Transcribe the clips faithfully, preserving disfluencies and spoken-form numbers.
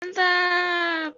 Mantap.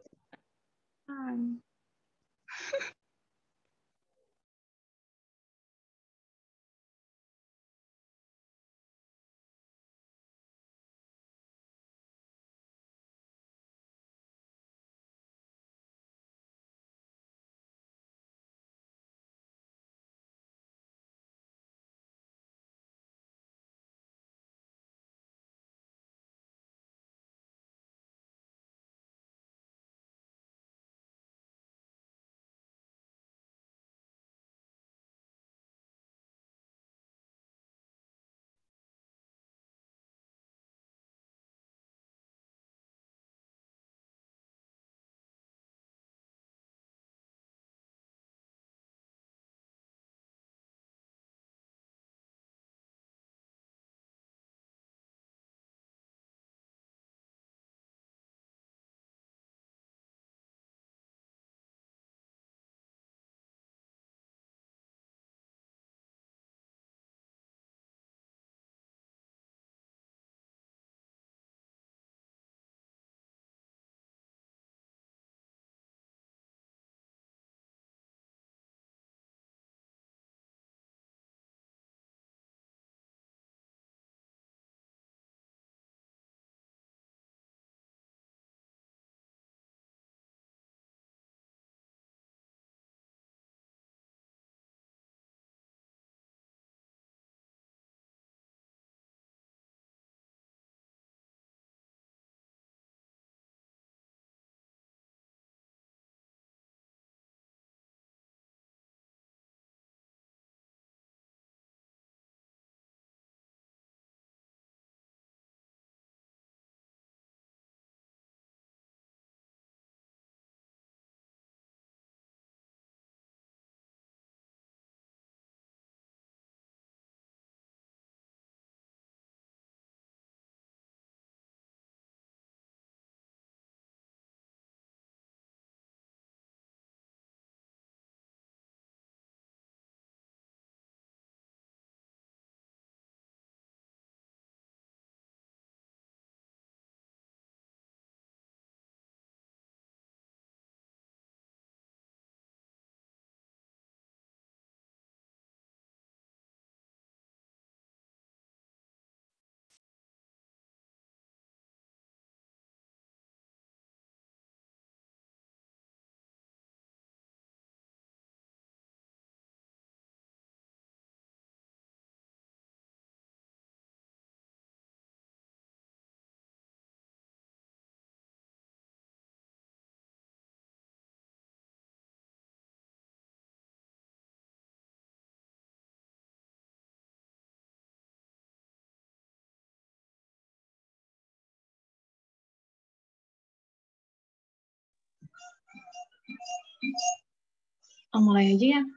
Oh, mulai aja ya.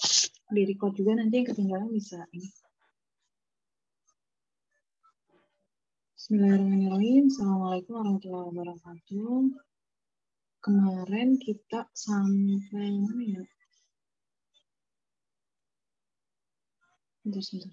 Di record juga nanti yang ketinggalan bisa ini. Bismillahirrahmanirrahim. Assalamualaikum warahmatullahi wabarakatuh. Kemarin kita sampai mana ya? Bentar, bentar.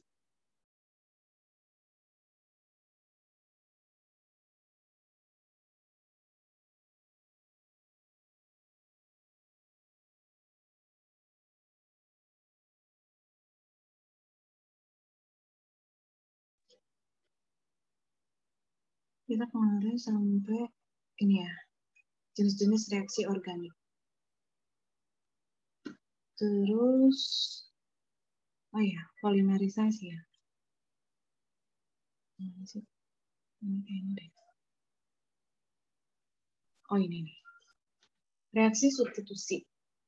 Kita kemarin sampai ini ya, jenis-jenis reaksi organik. Terus, oh ya, polimerisasi ya. Ini deh. Oh ini nih. Reaksi substitusi.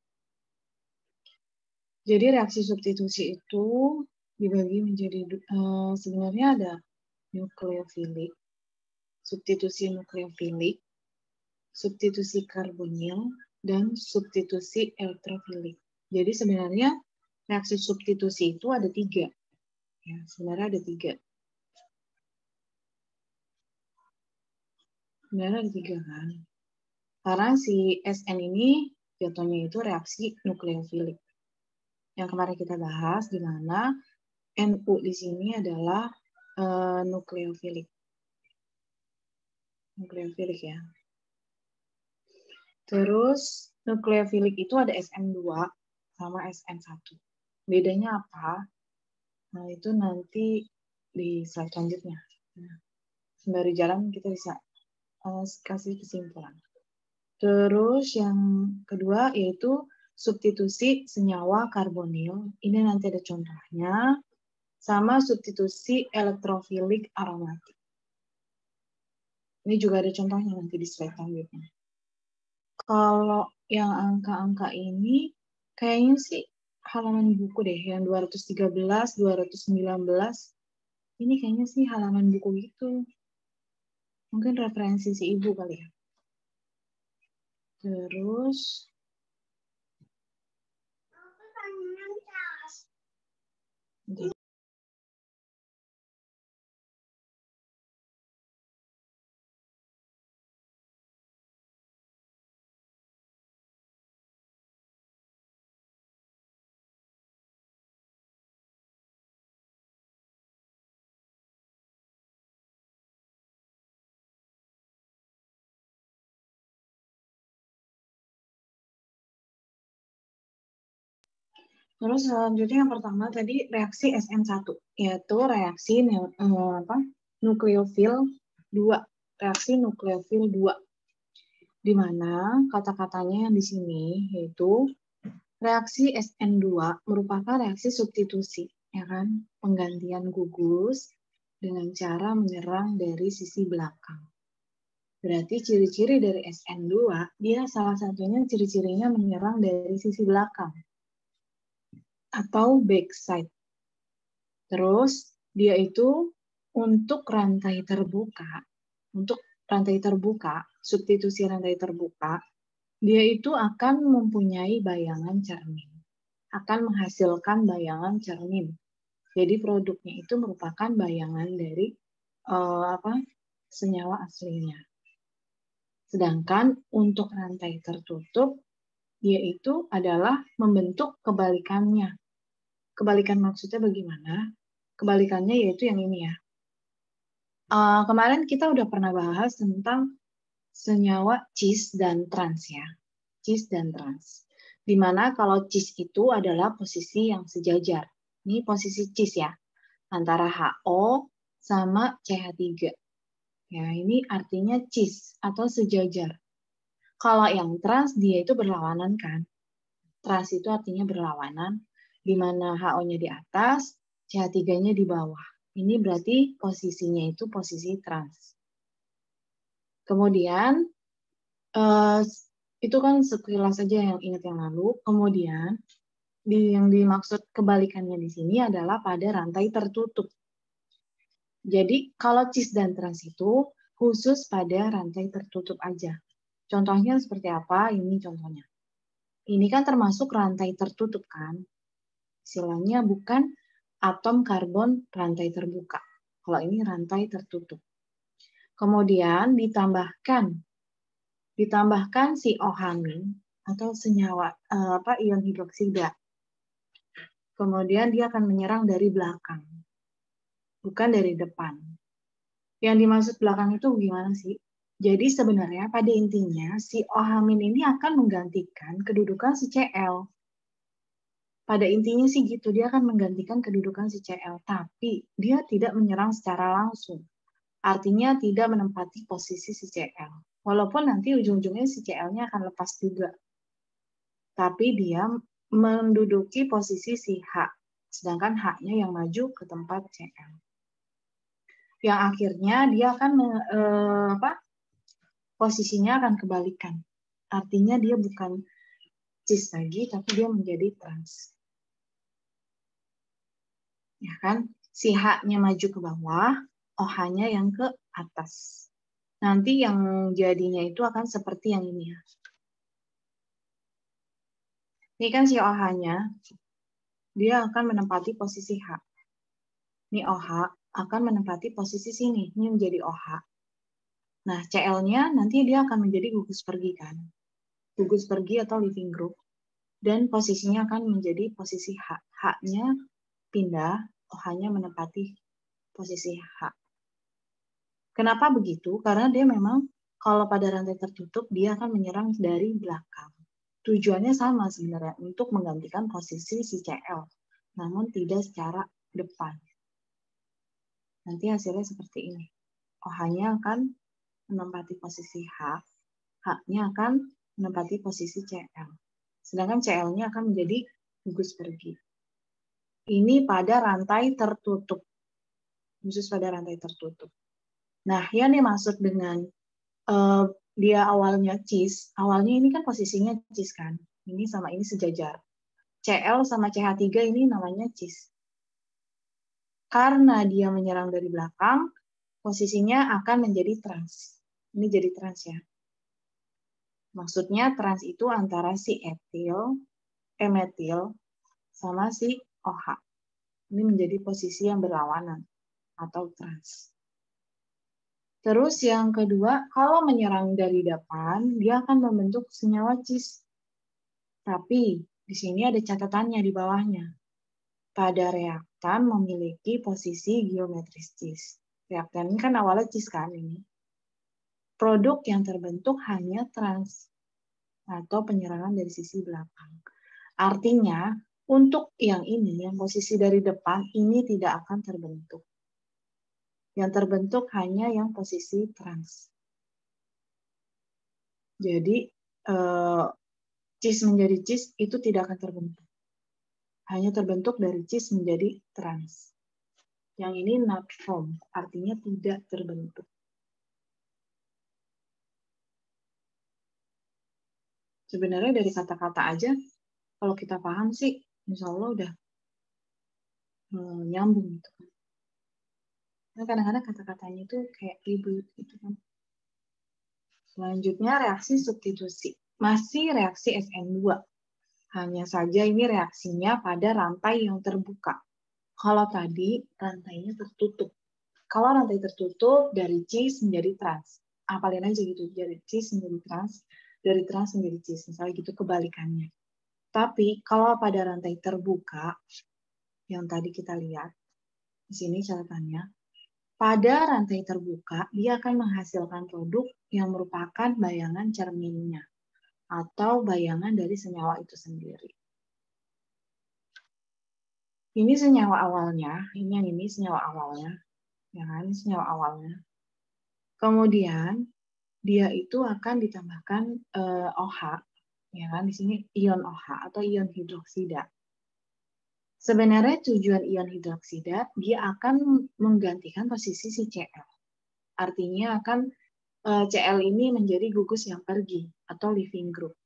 Jadi reaksi substitusi itu dibagi menjadi uh, sebenarnya ada nukleofilik, substitusi nukleofilik, substitusi karbonil, dan substitusi elektrofilik. Jadi sebenarnya reaksi substitusi itu ada tiga. Ya, sebenarnya ada tiga. Sebenarnya ada tiga kan. Karena si S N ini jatuhnya itu reaksi nukleofilik. Yang kemarin kita bahas di mana N U di sini adalah uh, nukleofilik. Nukleofilik ya. Terus nukleofilik itu ada S N dua sama S N satu. Bedanya apa? Nah, itu nanti di slide selanjutnya. Nah, sembari jalan kita bisa uh, kasih kesimpulan. Terus yang kedua yaitu substitusi senyawa karbonil. Ini nanti ada contohnya. Sama substitusi elektrofilik aromatik. Ini juga ada contohnya nanti di slide selanjutnya. Kalau yang angka-angka ini kayaknya sih halaman buku deh, yang dua ratus tiga belas, dua ratus sembilan belas. Ini kayaknya sih halaman buku itu. Mungkin referensi si ibu kali ya. Terus Terus selanjutnya yang pertama tadi reaksi S N satu, yaitu reaksi eh, apa, nukleofil dua, reaksi nukleofil dua. Di mana kata-katanya di sini yaitu reaksi S N dua merupakan reaksi substitusi, ya kan? Penggantian gugus dengan cara menyerang dari sisi belakang. Berarti ciri-ciri dari S N dua, dia salah satunya ciri-cirinya menyerang dari sisi belakang atau backside. Terus dia itu untuk rantai terbuka, untuk rantai terbuka, substitusi rantai terbuka, dia itu akan mempunyai bayangan cermin, akan menghasilkan bayangan cermin. Jadi produknya itu merupakan bayangan dari uh, apa senyawa aslinya. Sedangkan untuk rantai tertutup, dia itu adalah membentuk kebalikannya. Kebalikan maksudnya bagaimana? Kebalikannya yaitu yang ini ya. Uh, kemarin kita udah pernah bahas tentang senyawa cis dan trans ya. Cis dan trans. Dimana kalau cis itu adalah posisi yang sejajar. Ini posisi cis ya. Antara H O sama C H tiga. Ya, ini artinya cis atau sejajar. Kalau yang trans dia itu berlawanan kan. Trans itu artinya berlawanan. Di mana H O-nya di atas, C H tiga-nya di bawah. Ini berarti posisinya itu posisi trans. Kemudian, eh, itu kan sekilas saja yang ingat yang lalu. Kemudian, di, yang dimaksud kebalikannya di sini adalah pada rantai tertutup. Jadi, kalau cis dan trans itu khusus pada rantai tertutup aja. Contohnya seperti apa? Ini contohnya. Ini kan termasuk rantai tertutup kan? Istilahnya bukan atom karbon rantai terbuka. Kalau ini rantai tertutup. Kemudian ditambahkan ditambahkan si ohamin atau senyawa eh, apa ion hidroksida. Kemudian dia akan menyerang dari belakang, bukan dari depan. Yang dimaksud belakang itu gimana sih? Jadi sebenarnya pada intinya si ohamin ini akan menggantikan kedudukan si Cl. Pada intinya sih gitu, dia akan menggantikan kedudukan si Cl, tapi dia tidak menyerang secara langsung. Artinya tidak menempati posisi si Cl. Walaupun nanti ujung-ujungnya si Cl-nya akan lepas juga. Tapi dia menduduki posisi si H, sedangkan H-nya yang maju ke tempat Cl. Yang akhirnya dia akan eh, apa? Posisinya akan kebalikan. Artinya dia bukan cis lagi, tapi dia menjadi trans. Ya kan? Si H-nya maju ke bawah, O-H-nya yang ke atas. Nanti yang jadinya itu akan seperti yang ini ya. Ini kan si O-H-nya, dia akan menempati posisi H. Ini O-H akan menempati posisi sini, ini menjadi O-H. Nah, Cl-nya nanti dia akan menjadi gugus pergi kan. Gugus pergi atau leaving group. Dan posisinya akan menjadi posisi H. H-nya pindah, O-H-nya menempati posisi H. Kenapa begitu? Karena dia memang Kalau pada rantai tertutup, dia akan menyerang dari belakang. Tujuannya sama sebenarnya, untuk menggantikan posisi si C L, namun tidak secara depan. Nanti hasilnya seperti ini. O H-nya akan menempati posisi H, H-nya akan menempati posisi C L. Sedangkan C L-nya akan menjadi gugus pergi. Ini pada rantai tertutup. Khusus pada rantai tertutup. Nah, yang dimaksud dengan uh, dia awalnya cis, awalnya ini kan posisinya cis kan. Ini sama ini sejajar. C L sama C H tiga ini namanya cis. Karena dia menyerang dari belakang, posisinya akan menjadi trans. Ini jadi trans ya. Maksudnya trans itu antara si etil, emetil, sama si O H. Ini menjadi posisi yang berlawanan atau trans. Terus yang kedua, kalau menyerang dari depan, dia akan membentuk senyawa cis. Tapi di sini ada catatannya di bawahnya. Pada reaktan memiliki posisi geometris cis. Reaktan ini kan awalnya cis kan ini. Produk yang terbentuk hanya trans atau penyerangan dari sisi belakang. Artinya, untuk yang ini, yang posisi dari depan, ini tidak akan terbentuk. Yang terbentuk hanya yang posisi trans. Jadi, eh, cis menjadi cis itu tidak akan terbentuk. Hanya terbentuk dari cis menjadi trans. Yang ini not formed, artinya tidak terbentuk. Sebenarnya dari kata-kata aja, kalau kita paham sih, insya Allah udah hmm, nyambung gitu kan. Nah, kadang-kadang kata-katanya itu kayak ribut gitu kan. Selanjutnya reaksi substitusi. Masih reaksi S N dua. Hanya saja ini reaksinya pada rantai yang terbuka. Kalau tadi rantainya tertutup. Kalau rantai tertutup dari cis menjadi trans. Apalin aja gitu, dari cis menjadi trans, dari trans menjadi cis. Misalnya gitu kebalikannya. Tapi kalau pada rantai terbuka, yang tadi kita lihat, di sini catatannya, pada rantai terbuka, dia akan menghasilkan produk yang merupakan bayangan cerminnya atau bayangan dari senyawa itu sendiri. Ini senyawa awalnya, ini yang ini senyawa awalnya, ya kan, senyawa awalnya. Kemudian dia itu akan ditambahkan eh, O H, ya kan, di sini ion O H atau ion hidroksida. Sebenarnya tujuan ion hidroksida dia akan menggantikan posisi si C L. Artinya akan C L ini menjadi gugus yang pergi atau leaving group.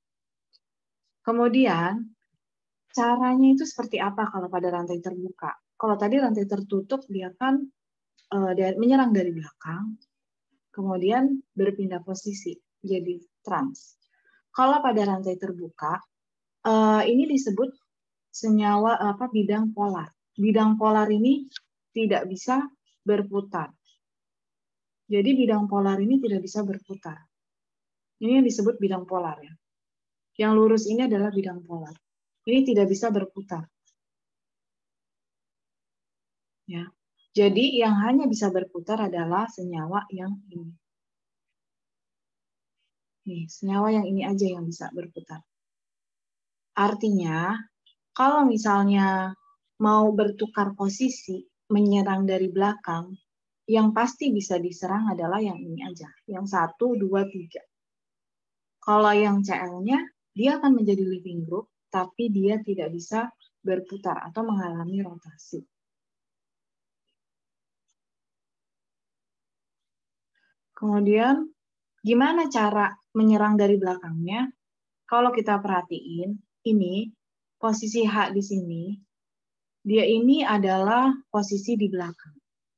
Kemudian caranya itu seperti apa kalau pada rantai terbuka? Kalau tadi rantai tertutup dia kan uh, menyerang dari belakang, kemudian berpindah posisi jadi trans. Kalau pada rantai terbuka uh, ini disebut senyawa apa bidang polar. Bidang polar ini tidak bisa berputar. Jadi bidang polar ini tidak bisa berputar. Ini yang disebut bidang polar ya. Yang lurus ini adalah bidang polar. Ini tidak bisa berputar. Ya. Jadi yang hanya bisa berputar adalah senyawa yang ini. Nih, senyawa yang ini aja yang bisa berputar. Artinya, kalau misalnya mau bertukar posisi, menyerang dari belakang, yang pasti bisa diserang adalah yang ini aja. Yang satu, dua, tiga. Kalau yang C L-nya, dia akan menjadi leaving group, tapi dia tidak bisa berputar atau mengalami rotasi. Kemudian, gimana cara menyerang dari belakangnya? Kalau kita perhatiin, ini posisi H di sini, dia ini adalah posisi di belakang.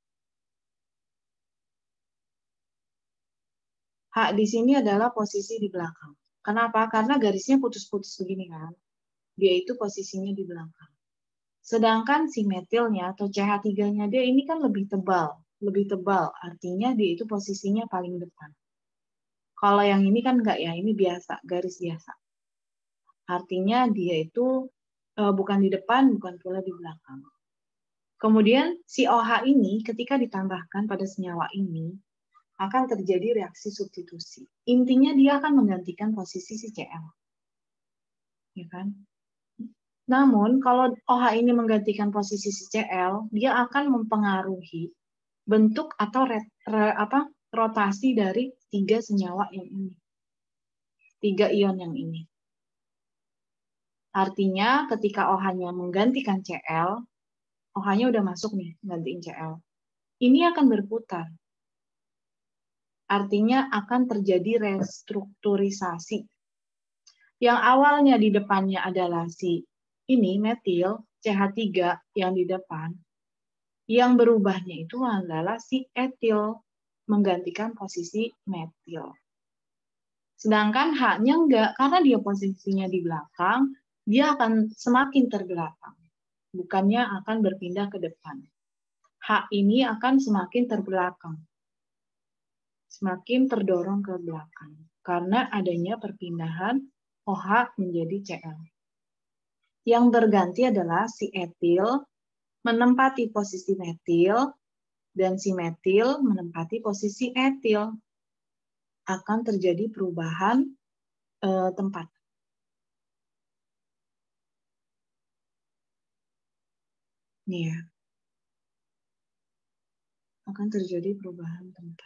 H di sini adalah posisi di belakang. Kenapa? Karena garisnya putus-putus begini kan. Dia itu posisinya di belakang. Sedangkan si metilnya atau C H tiga-nya dia ini kan lebih tebal. Lebih tebal, artinya dia itu posisinya paling depan. Kalau yang ini kan enggak ya, ini biasa, garis biasa. Artinya dia itu uh, bukan di depan, bukan pula di belakang. Kemudian si O H ini ketika ditambahkan pada senyawa ini, akan terjadi reaksi substitusi. Intinya dia akan menggantikan posisi si Cl. Ya kan? Namun, kalau OH ini menggantikan posisi si Cl, dia akan mempengaruhi bentuk atau re, re, apa, rotasi dari tiga senyawa yang ini. Tiga ion yang ini. Artinya, ketika OH-nya menggantikan Cl, OH-nya udah masuk nih, gantiin Cl. Ini akan berputar. Artinya akan terjadi restrukturisasi. Yang awalnya di depannya adalah si ini metil, C H tiga yang di depan, yang berubahnya itu adalah si etil, menggantikan posisi metil. Sedangkan H-nya enggak, karena dia posisinya di belakang, dia akan semakin terbelakang, bukannya akan berpindah ke depan. H ini akan semakin terbelakang, semakin terdorong ke belakang, karena adanya perpindahan OH menjadi Cl. Yang berganti adalah si etil menempati posisi metil, dan si metil menempati posisi etil. Akan terjadi perubahan eh, tempat. Nih ya. Akan terjadi perubahan tempat.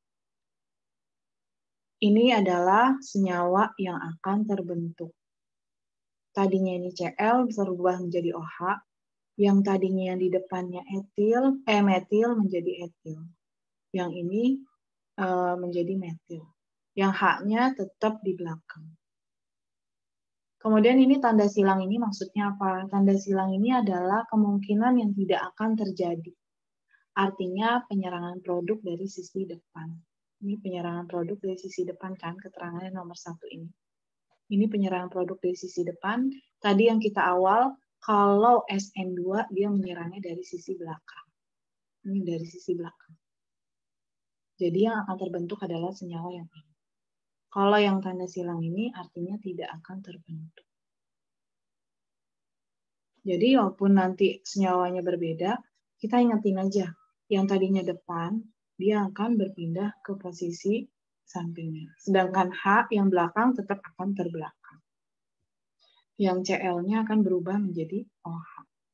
Ini adalah senyawa yang akan terbentuk. Tadinya ini Cl bisa berubah menjadi OH, yang tadinya yang di depannya etil, eh, metil menjadi etil. Yang ini eh, menjadi metil. Yang H-nya tetap di belakang. Kemudian ini tanda silang ini maksudnya apa? Tanda silang ini adalah kemungkinan yang tidak akan terjadi. Artinya penyerangan produk dari sisi depan. Ini penyerangan produk dari sisi depan kan, keterangannya nomor satu ini. Ini penyerangan produk dari sisi depan. Tadi yang kita awal, kalau S N dua dia menyerangnya dari sisi belakang. Ini dari sisi belakang. Jadi yang akan terbentuk adalah senyawa yang ini. Kalau yang tanda silang ini artinya tidak akan terbentuk. Jadi walaupun nanti senyawanya berbeda, kita ingetin aja. Yang tadinya depan, dia akan berpindah ke posisi sampingnya. Sedangkan H yang belakang tetap akan terbelakang. Yang Cl-nya akan berubah menjadi OH.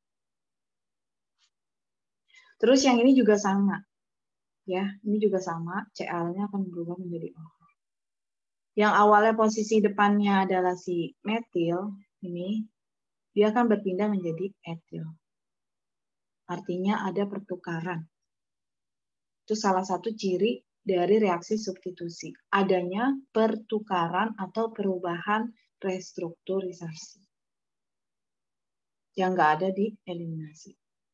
Terus yang ini juga sama. Ya, ini juga sama, Cl-nya akan berubah menjadi OH. Yang awalnya posisi depannya adalah si metil, ini, dia akan berpindah menjadi etil. Artinya ada pertukaran. Itu salah satu ciri dari reaksi substitusi. Adanya pertukaran atau perubahan restrukturisasi. Yang nggak ada di eliminasi.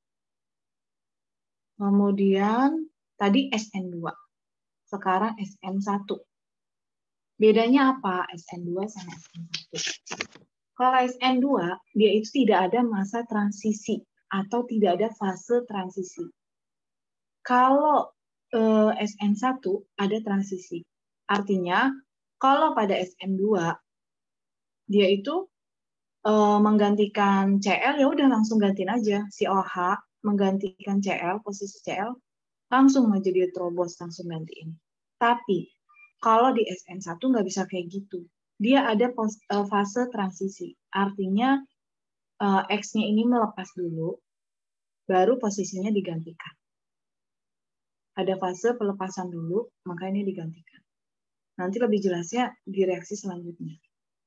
Kemudian tadi S N dua. Sekarang S N satu. Bedanya apa S N dua sama S N satu? Kalau S N dua, dia itu tidak ada masa transisi atau tidak ada fase transisi. Kalau eh, S N satu ada transisi. Artinya, kalau pada S N dua, dia itu eh, menggantikan Cl, ya udah langsung gantiin aja. Si OH menggantikan Cl, posisi Cl, langsung menjadi terobos, langsung gantiin. Tapi, kalau di S N satu nggak bisa kayak gitu. Dia ada fase transisi. Artinya, X-nya ini melepas dulu, baru posisinya digantikan. Ada fase pelepasan dulu, maka ini digantikan. Nanti lebih jelasnya di reaksi selanjutnya.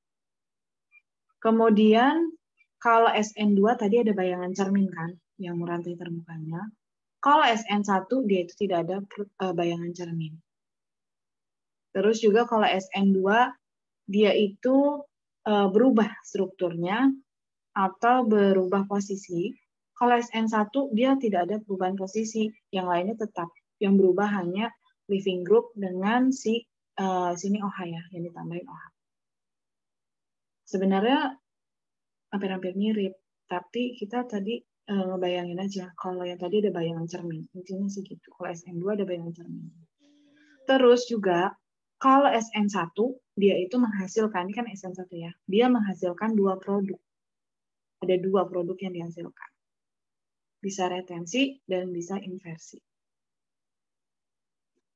Kemudian, kalau S N dua tadi ada bayangan cermin kan, yang rantai terbukanya. Kalau S N satu, dia itu tidak ada bayangan cermin. Terus juga kalau S N dua, dia itu berubah strukturnya atau berubah posisi. Kalau S N satu, dia tidak ada perubahan posisi, yang lainnya tetap. Yang berubah hanya living group dengan si uh, sini OH ya, yang ditambahin OH. Sebenarnya hampir-hampir mirip, tapi kita tadi uh, ngebayangin aja kalau yang tadi ada bayangan cermin. Intinya sih gitu. Kalau S N dua ada bayangan cermin. Terus juga kalau S N satu dia itu menghasilkan, ini kan S N satu ya, dia menghasilkan dua produk. Ada dua produk yang dihasilkan. Bisa retensi dan bisa inversi.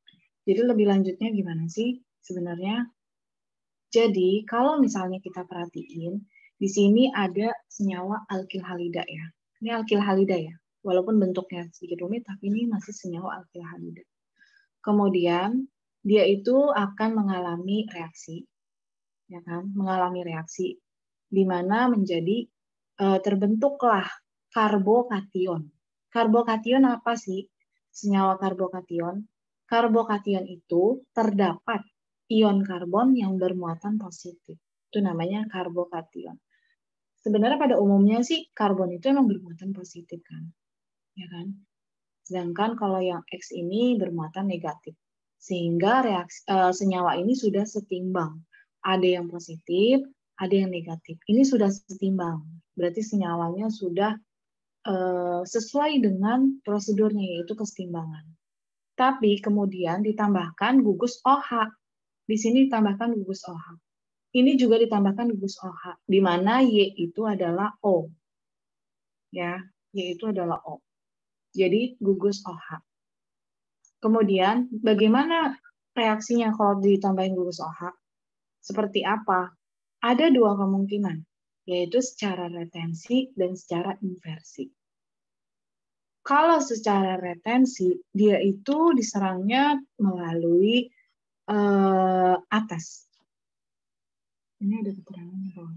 Jadi lebih lanjutnya gimana sih sebenarnya? Jadi kalau misalnya kita perhatiin, di sini ada senyawa alkil halida ya. Ini alkil halida ya. Walaupun bentuknya sedikit rumit, tapi ini masih senyawa alkil halida. Kemudian dia itu akan mengalami reaksi, ya kan? Mengalami reaksi di mana menjadi e, terbentuklah karbokation. Karbokation apa sih? Senyawa karbokation. Karbokation itu terdapat ion karbon yang bermuatan positif. Itu namanya karbokation. Sebenarnya pada umumnya sih karbon itu emang bermuatan positif kan, ya kan? Sedangkan kalau yang X ini bermuatan negatif, sehingga reaksi e, senyawa ini sudah setimbang. Ada yang positif, ada yang negatif. Ini sudah setimbang. Berarti senyawanya sudah e, sesuai dengan prosedurnya, yaitu kesetimbangan. Tapi kemudian ditambahkan gugus OH. Di sini ditambahkan gugus OH. Ini juga ditambahkan gugus OH, di mana Y itu adalah O. Ya, Y itu adalah O. Jadi gugus OH. Kemudian bagaimana reaksinya kalau ditambahin gugus OH? Seperti apa? Ada dua kemungkinan, yaitu secara retensi dan secara inversi. Kalau secara retensi, dia itu diserangnya melalui uh, atas. Ini ada keterangannya, Bang.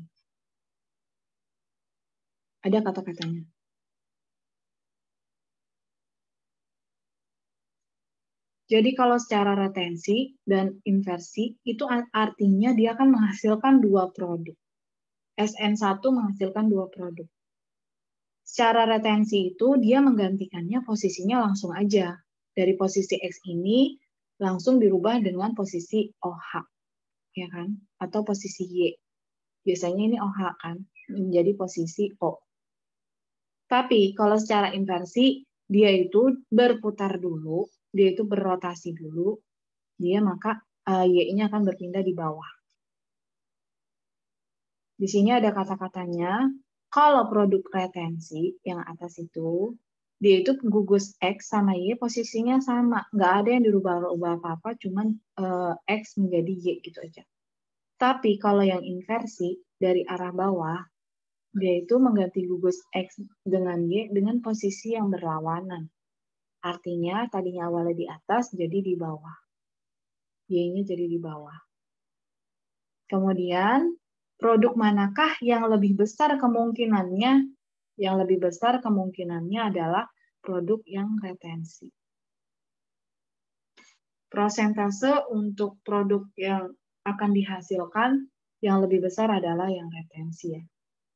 Ada kata-katanya. Jadi kalau secara retensi dan inversi, itu artinya dia akan menghasilkan dua produk. S N satu menghasilkan dua produk. Secara retensi itu dia menggantikannya posisinya langsung aja. Dari posisi X ini langsung dirubah dengan posisi OH, ya kan? Atau posisi Y. Biasanya ini OH kan, menjadi posisi O. Tapi kalau secara inversi, dia itu berputar dulu, dia itu berrotasi dulu, dia maka uh, Y-nya akan berpindah di bawah. Di sini ada kata-katanya, kalau produk retensi yang atas itu, dia itu gugus X sama Y posisinya sama. Nggak ada yang dirubah-ubah apa-apa, cuman uh, X menjadi Y gitu aja. Tapi kalau yang inversi, dari arah bawah, dia itu mengganti gugus X dengan Y dengan posisi yang berlawanan. Artinya tadinya awalnya di atas, jadi di bawah. Y-nya jadi di bawah. Kemudian, produk manakah yang lebih besar kemungkinannya? Yang lebih besar kemungkinannya adalah produk yang retensi. Prosentase untuk produk yang akan dihasilkan yang lebih besar adalah yang retensi ya.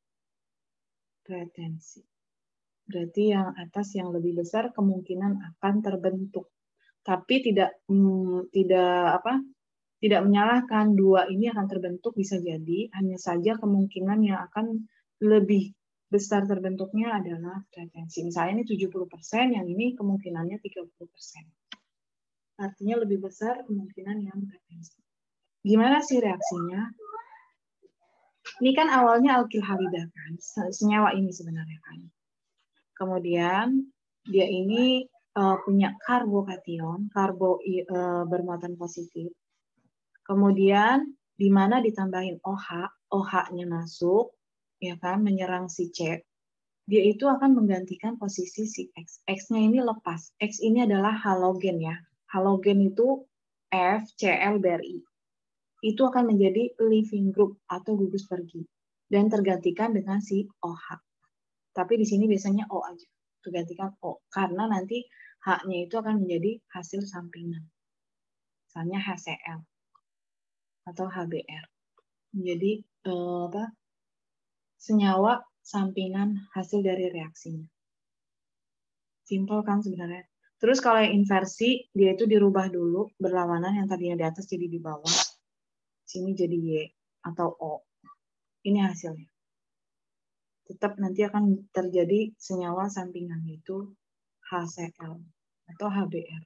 Retensi. Berarti yang atas yang lebih besar kemungkinan akan terbentuk. Tapi tidak hmm, tidak apa? Tidak menyalahkan, dua ini akan terbentuk bisa jadi, hanya saja kemungkinan yang akan lebih besar terbentuknya adalah retensi. Misalnya ini tujuh puluh persen, yang ini kemungkinannya tiga puluh persen. Artinya lebih besar kemungkinan yang retensi. Gimana sih reaksinya? Ini kan awalnya alkil halida kan, senyawa ini sebenarnya kan. Kemudian dia ini uh, punya karbokation, karbo uh, bermuatan positif. Kemudian di mana ditambahin OH, OH-nya masuk, ya kan, menyerang si C, dia itu akan menggantikan posisi si X. X-nya ini lepas. X ini adalah halogen ya. Halogen itu F, C L, B R I. Itu akan menjadi leaving group atau gugus pergi dan tergantikan dengan si OH. Tapi di sini biasanya O aja, tergantikan O karena nanti H-nya itu akan menjadi hasil sampingan. Misalnya H C L. Atau H B R. Jadi eh, apa? Senyawa sampingan hasil dari reaksinya. Simpel kan sebenarnya. Terus kalau yang inversi, dia itu dirubah dulu, berlawanan yang tadinya di atas jadi di bawah. Sini jadi Y atau O. Ini hasilnya. Tetap nanti akan terjadi senyawa sampingan, yaitu H C L atau H B R.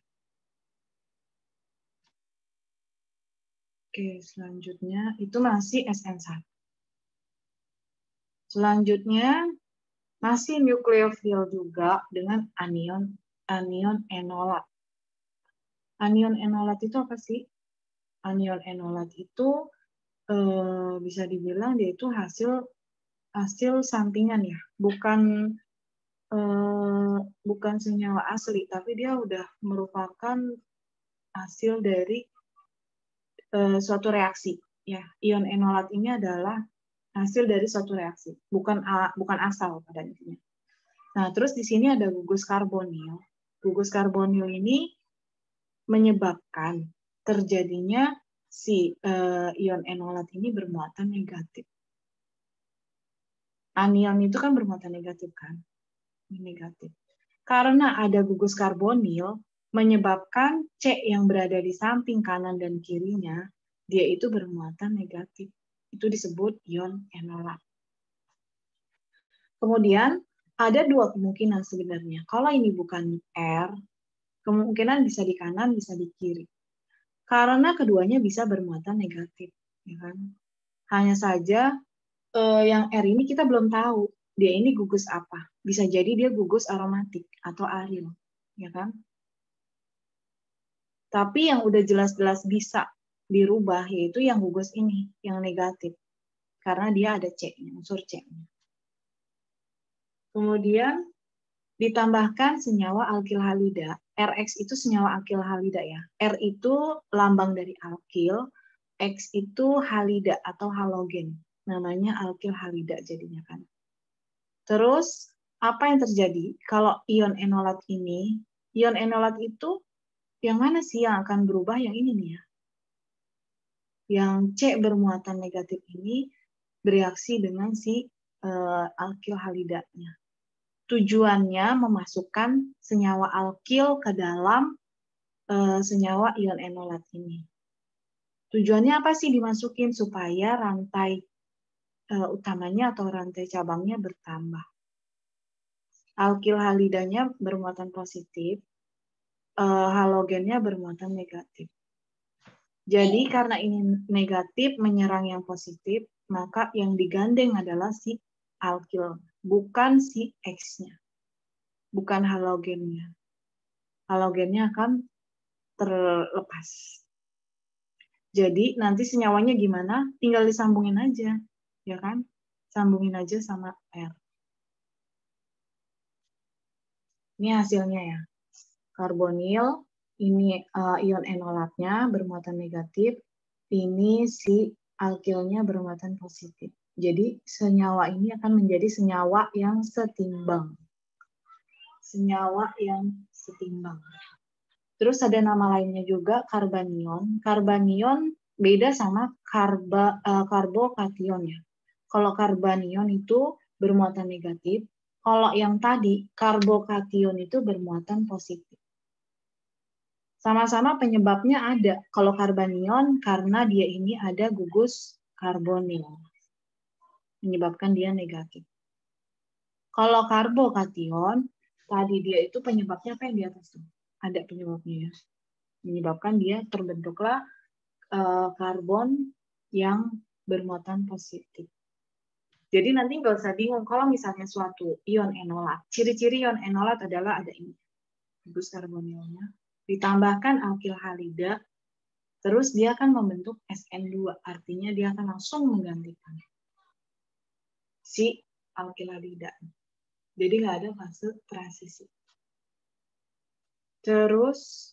Oke, selanjutnya itu masih S N satu. Selanjutnya masih nukleofil juga dengan anion anion enolat. Anion enolat itu apa sih? Anion enolat itu eh, bisa dibilang dia itu hasil hasil sampingan ya, bukan eh, bukan senyawa asli, tapi dia udah merupakan hasil dari eh, suatu reaksi. Ya, ion enolat ini adalah hasil dari suatu reaksi, bukan a, bukan asal pada intinya. Nah, terus di sini ada gugus karbonil. Gugus karbonil ini menyebabkan terjadinya si uh, ion enolat ini bermuatan negatif. Anion itu kan bermuatan negatif kan? Negatif. Karena ada gugus karbonil, menyebabkan C yang berada di samping kanan dan kirinya, dia itu bermuatan negatif. Itu disebut ion enolat. Kemudian, ada dua kemungkinan sebenarnya. Kalau ini bukan R, kemungkinan bisa di kanan, bisa di kiri. Karena keduanya bisa bermuatan negatif. Ya kan? Hanya saja, eh, yang R ini kita belum tahu. Dia ini gugus apa. Bisa jadi dia gugus aromatik atau aril. Ya kan? Tapi yang udah jelas-jelas bisa dirubah yaitu yang gugus ini, yang negatif. Karena dia ada C-nya, unsur C-nya. Kemudian ditambahkan senyawa alkil halida. R X itu senyawa alkil halida ya. R itu lambang dari alkil, X itu halida atau halogen. Namanya alkil halida jadinya kan. Terus apa yang terjadi kalau ion enolat ini? Ion enolat itu yang mana sih yang akan berubah? Yang ini nih ya. Yang C bermuatan negatif ini bereaksi dengan si uh, alkil halidanya. Tujuannya memasukkan senyawa alkil ke dalam uh, senyawa ion enolat ini. Tujuannya apa sih dimasukin? Supaya rantai uh, utamanya atau rantai cabangnya bertambah. Alkil halidanya bermuatan positif, uh, halogennya bermuatan negatif. Jadi karena ini negatif menyerang yang positif, maka yang digandeng adalah si alkil, bukan si X-nya, bukan halogennya. Halogennya akan terlepas. Jadi nanti senyawanya gimana? Tinggal disambungin aja, ya kan? Sambungin aja sama R. Ini hasilnya ya. Karbonil, ini uh, ion enolatnya bermuatan negatif, ini si alkilnya bermuatan positif. Jadi senyawa ini akan menjadi senyawa yang setimbang. Senyawa yang setimbang. Terus ada nama lainnya juga karbanion. Karbanion beda sama karba, uh, karbokation ya. Kalau karbanion itu bermuatan negatif, kalau yang tadi karbokation itu bermuatan positif. Sama-sama penyebabnya ada. Kalau karbanion karena dia ini ada gugus karbonil. Menyebabkan dia negatif. Kalau karbokation, tadi dia itu penyebabnya apa yang di atas tuh? Ada penyebabnya ya. Menyebabkan dia terbentuklah uh, karbon yang bermuatan positif. Jadi nanti nggak usah bingung kalau misalnya suatu ion enolat. Ciri-ciri ion enolat adalah ada ini. Gugus karbonilnya. Ditambahkan alkil halida, terus dia akan membentuk S N dua, artinya dia akan langsung menggantikan si alkil halida. Jadi nggak ada fase transisi. Terus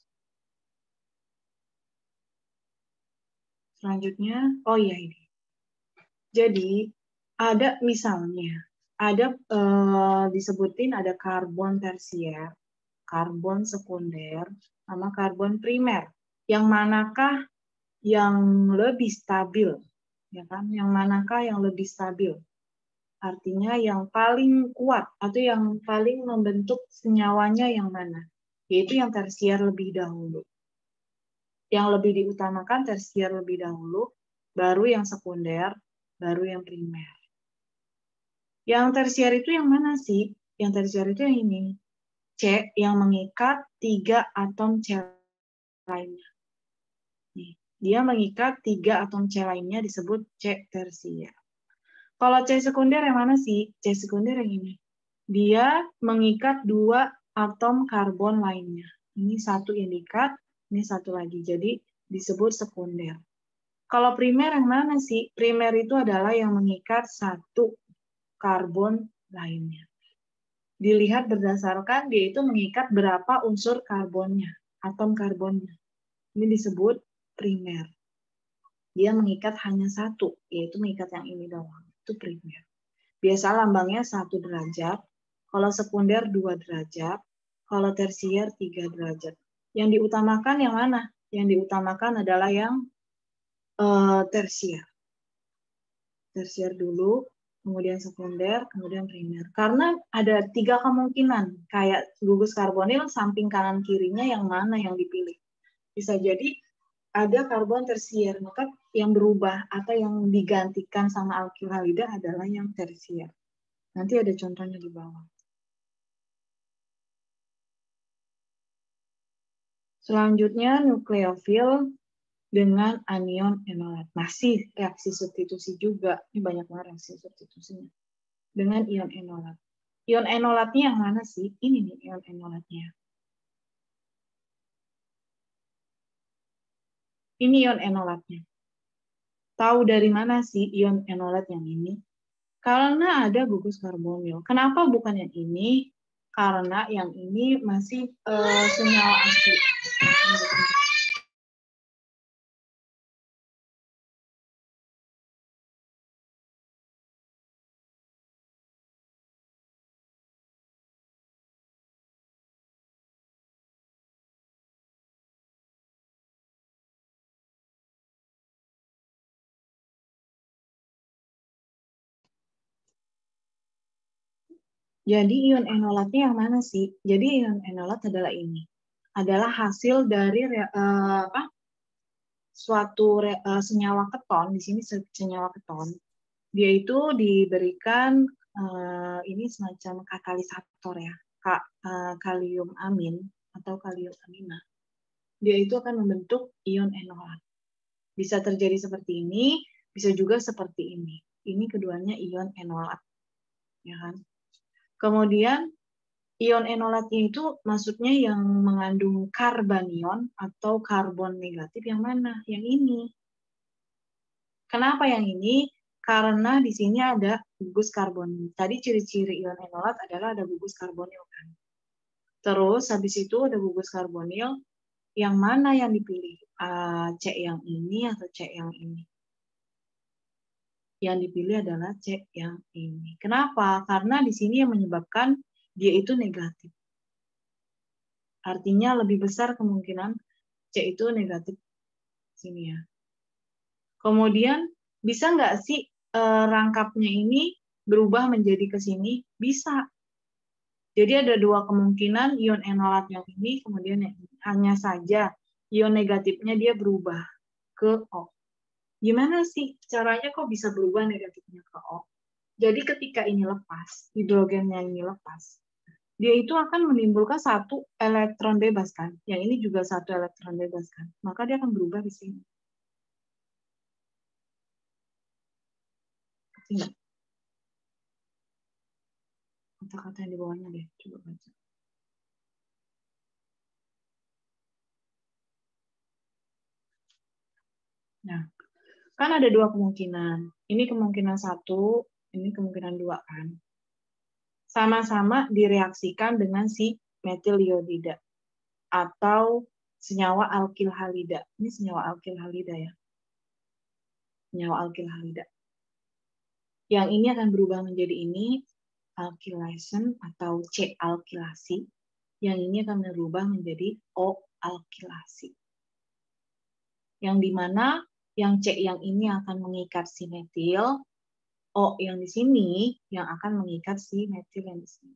selanjutnya, oh iya ini. Jadi ada misalnya, ada eh, disebutin ada karbon tersier, karbon sekunder, sama karbon primer. Yang manakah yang lebih stabil? Ya kan? Yang manakah yang lebih stabil? Artinya yang paling kuat atau yang paling membentuk senyawanya yang mana? Yaitu yang tersier lebih dahulu. Yang lebih diutamakan tersier lebih dahulu, baru yang sekunder, baru yang primer. Yang tersier itu yang mana sih? Yang tersier itu yang ini. C yang mengikat tiga atom C lainnya. Nih, dia mengikat tiga atom C lainnya disebut C tersier. Kalau C sekunder yang mana sih? C sekunder yang ini. Dia mengikat dua atom karbon lainnya. Ini satu yang diikat, Ini satu lagi, jadi disebut sekunder. Kalau primer yang mana sih? Primer itu adalah yang mengikat satu karbon lainnya. Dilihat berdasarkan dia itu mengikat berapa unsur karbonnya, atom karbonnya. Ini disebut primer. Dia mengikat hanya satu, yaitu mengikat yang ini doang. Itu primer. Biasa lambangnya satu derajat, kalau sekunder dua derajat, kalau tersier tiga derajat. Yang diutamakan yang mana? Yang diutamakan adalah yang uh, tersier. Tersier dulu, kemudian sekunder, kemudian primer. Karena ada tiga kemungkinan, kayak gugus karbonil samping kanan kirinya yang mana yang dipilih. Bisa jadi ada karbon tersier, maka yang berubah atau yang digantikan sama alkil halida adalah yang tersier. Nanti ada contohnya di bawah. Selanjutnya nukleofil dengan anion enolat. Masih reaksi substitusi juga. Ini banyak banget reaksi substitusinya. Dengan ion enolat. Ion enolatnya yang mana sih? Ini nih ion enolatnya. Ini ion enolatnya. Tahu dari mana sih ion enolat yang ini? Karena ada gugus karbonil. Kenapa bukan yang ini? Karena yang ini masih uh, senyawa asli. Jadi ion enolatnya yang mana sih? Jadi ion enolat adalah ini. Adalah hasil dari uh, apa? Suatu uh, senyawa keton. Di sini senyawa keton. Dia itu diberikan uh, ini semacam katalisator ya, Ka, uh, kalium amin atau kalium amina. Dia itu akan membentuk ion enolat. Bisa terjadi seperti ini, bisa juga seperti ini. Ini keduanya ion enolat, ya kan? Kemudian ion enolatnya itu maksudnya yang mengandung karbanion atau karbon negatif yang mana? Yang ini. Kenapa yang ini? Karena di sini ada gugus karbonil. Tadi ciri-ciri ion enolat adalah ada gugus karbonil kan. Terus habis itu ada gugus karbonil, yang mana yang dipilih? Uh, C yang ini atau C yang ini? Yang dipilih adalah C yang ini. Kenapa? Karena di sini yang menyebabkan dia itu negatif. Artinya lebih besar kemungkinan C itu negatif sini ya. Kemudian bisa nggak sih uh, rangkapnya ini berubah menjadi ke sini? Bisa. Jadi ada dua kemungkinan ion enolat yang ini, kemudian yang ini. Hanya saja ion negatifnya dia berubah ke O. Gimana sih caranya kok bisa berubah negatifnya ke O? Jadi ketika ini lepas, hidrogennya ini lepas, dia itu akan menimbulkan satu elektron bebas kan? Yang ini juga satu elektron bebas kan? Maka dia akan berubah di sini. Tidak. Kata-kata yang di bawahnya deh, coba baca. Nah, kan ada dua kemungkinan. Ini kemungkinan satu, ini kemungkinan dua kan. Sama-sama direaksikan dengan si metil iodida atau senyawa alkil halida. Ini senyawa alkil halida ya. Senyawa alkil halida. Yang ini akan berubah menjadi ini alkylation atau C alkilasi. Yang ini akan berubah menjadi O alkilasi. Yang dimana yang C yang ini akan mengikat si metil, O yang di sini yang akan mengikat si metil yang di sini.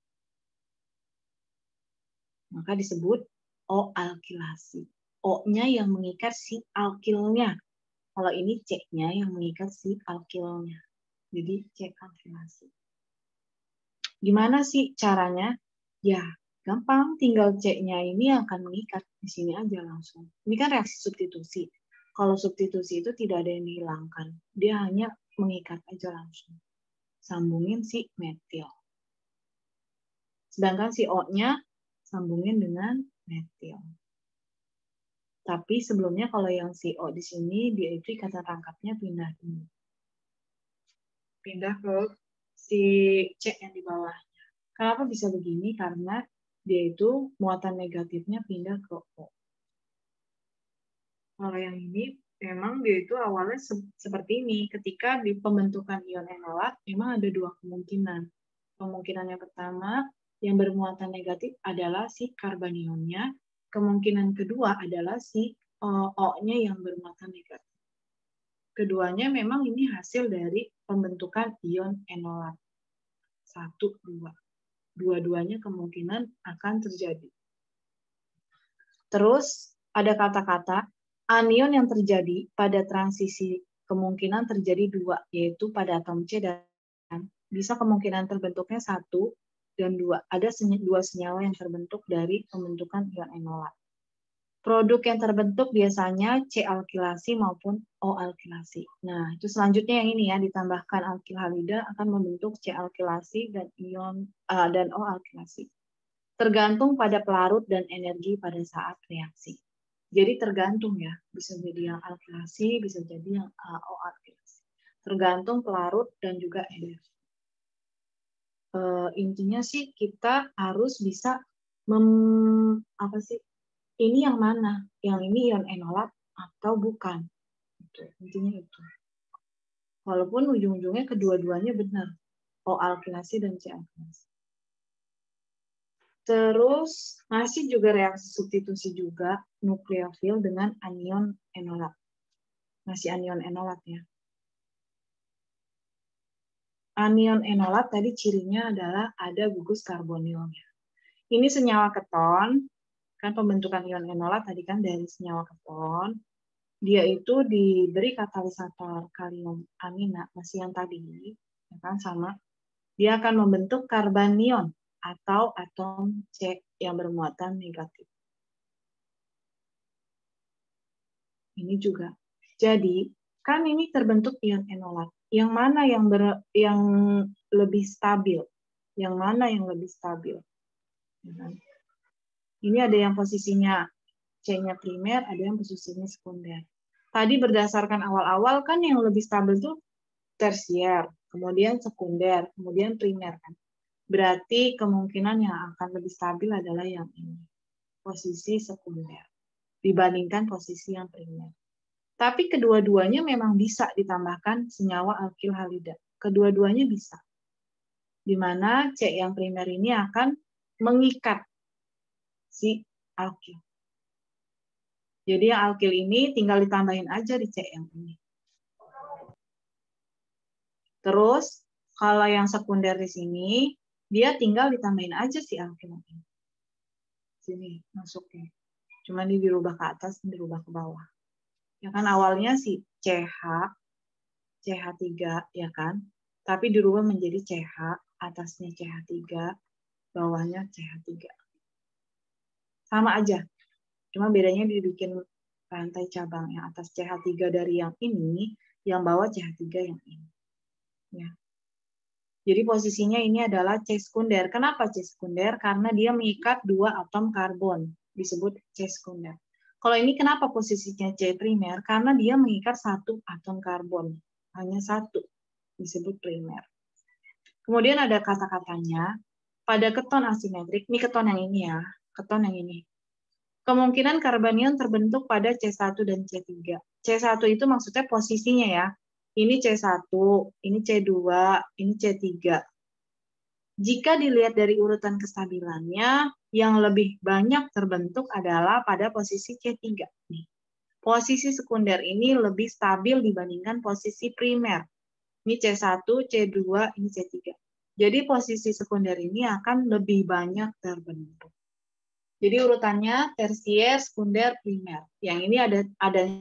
Maka disebut O alkilasi. O-nya yang mengikat si alkilnya. Kalau ini C-nya yang mengikat si alkilnya. Jadi C alkilasi. Gimana sih caranya? Ya, gampang. Tinggal C-nya ini akan mengikat. Di sini aja langsung. Ini kan reaksi substitusi. Kalau substitusi itu tidak ada yang dihilangkan. Dia hanya mengikat aja langsung. Sambungin si metil. Sedangkan si O-nya sambungin dengan metil. Tapi sebelumnya kalau yang si O di sini, dia itu ikatan rangkapnya pindah ini. Pindah ke si C yang di bawahnya. Kenapa bisa begini? Karena dia itu muatan negatifnya pindah ke O. Kalau yang ini, memang dia itu awalnya se seperti ini. Ketika di pembentukan ion enolat, memang ada dua kemungkinan. Kemungkinan yang pertama, yang bermuatan negatif adalah si karbonionnya. Kemungkinan kedua adalah si O-nya yang bermuatan negatif. Keduanya memang ini hasil dari pembentukan ion enolat. Satu, dua. Dua-duanya kemungkinan akan terjadi. Terus ada kata-kata anion yang terjadi pada transisi kemungkinan terjadi dua, yaitu pada atom C dan bisa kemungkinan terbentuknya satu dan dua. Ada dua senyawa yang terbentuk dari pembentukan ion enolat. Produk yang terbentuk biasanya C alkilasi maupun O alkilasi. Nah, itu selanjutnya yang ini ya, ditambahkan alkil halida akan membentuk C alkilasi dan ion uh, dan O alkilasi. Tergantung pada pelarut dan energi pada saat reaksi. Jadi tergantung ya, bisa jadi yang alkilasi, bisa jadi yang uh, O alkilasi. Tergantung pelarut dan juga energi. Uh, intinya sih kita harus bisa mem, apa sih? Ini yang mana? Yang ini ion enolat atau bukan? Itu, intinya itu. Walaupun ujung-ujungnya kedua-duanya benar. O alkilasi dan C alkilasi. Terus masih juga reaksi substitusi juga nukleofil dengan anion enolat. Masih anion enolat ya. Anion enolat tadi cirinya adalah ada gugus karbonilnya. Ini senyawa keton. Kan pembentukan ion enolat tadi kan dari senyawa keton, dia itu diberi katalisator kalium amina, masih yang tadi, ya kan sama, dia akan membentuk karbanion atau atom C yang bermuatan negatif. Ini juga. Jadi, kan ini terbentuk ion enolat. Yang mana yang ber, yang lebih stabil? Yang mana yang lebih stabil? Ya kan? Ini ada yang posisinya C-nya primer, ada yang posisinya sekunder. Tadi berdasarkan awal-awal kan yang lebih stabil tuh tersier, kemudian sekunder, kemudian primer kan. Berarti kemungkinan yang akan lebih stabil adalah yang ini, posisi sekunder, dibandingkan posisi yang primer. Tapi kedua-duanya memang bisa ditambahkan senyawa alkil halida. Kedua-duanya bisa. Di mana C yang primer ini akan mengikat si alkil. Jadi yang alkil ini tinggal ditambahin aja di C yang ini. Terus kalau yang sekunder di sini, dia tinggal ditambahin aja si alkil ini. Sini masuknya. Cuma ini dirubah ke atas, dirubah ke bawah. Ya kan awalnya si CH, C H tiga ya kan, tapi dirubah menjadi CH, atasnya C H tiga, bawahnya C H tiga. Sama aja. Cuma bedanya dibikin rantai cabang yang atas C H tiga dari yang ini, yang bawah C H tiga yang ini. Ya. Jadi posisinya ini adalah C sekunder. Kenapa C sekunder? Karena dia mengikat dua atom karbon, disebut C sekunder. Kalau ini kenapa posisinya C primer? Karena dia mengikat satu atom karbon, hanya satu, disebut primer. Kemudian ada kata-katanya, pada keton asimetrik, ini keton yang ini ya, keton yang ini. Kemungkinan karbanion terbentuk pada C satu dan C tiga. C satu itu maksudnya posisinya ya. Ini C satu, ini C dua, ini C tiga. Jika dilihat dari urutan kestabilannya, yang lebih banyak terbentuk adalah pada posisi C tiga. Nih. Posisi sekunder ini lebih stabil dibandingkan posisi primer. Ini C satu, C dua, ini C tiga. Jadi posisi sekunder ini akan lebih banyak terbentuk. Jadi urutannya tersier, sekunder, primer. Yang ini ada ada